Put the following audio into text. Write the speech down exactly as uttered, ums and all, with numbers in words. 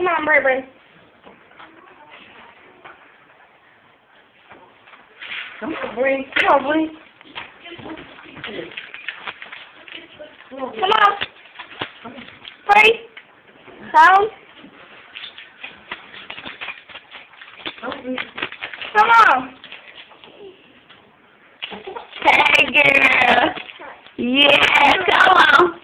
Come on, Bray Bray. Come on, Bray. Come on, Bray. Come on. Bray. Sound. Come on. Hey, girl. Yeah, come on.